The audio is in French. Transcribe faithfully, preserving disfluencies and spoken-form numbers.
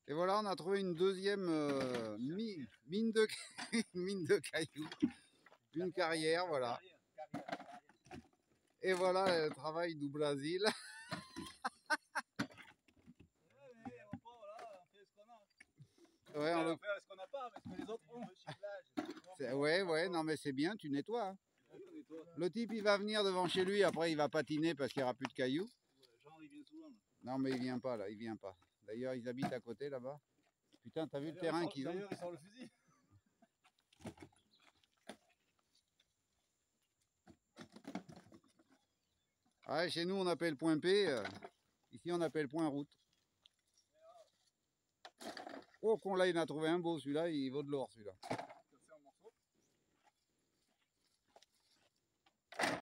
Et voilà, on a trouvé une deuxième euh, mine, mine, de, mine de cailloux, une carrière, voilà. Et voilà le travail du Brésil. Ouais, on, on le... fait ce qu'on n'a pas, mais ce que les autres ont. Ouais, ouais, non mais c'est bien, tu nettoies. Hein. Le type il va venir devant chez lui, après il va patiner parce qu'il n'y aura plus de cailloux. Genre il vient souvent. Non mais il vient pas là, il vient pas. D'ailleurs ils habitent à côté là-bas. Putain, t'as vu le terrain qu'ils ont? D'ailleurs ils sortent le fusil. Ouais, chez nous on appelle point P, euh, ici on appelle point route. Oh qu'on là il en a trouvé un beau celui-là, il vaut de l'or celui-là.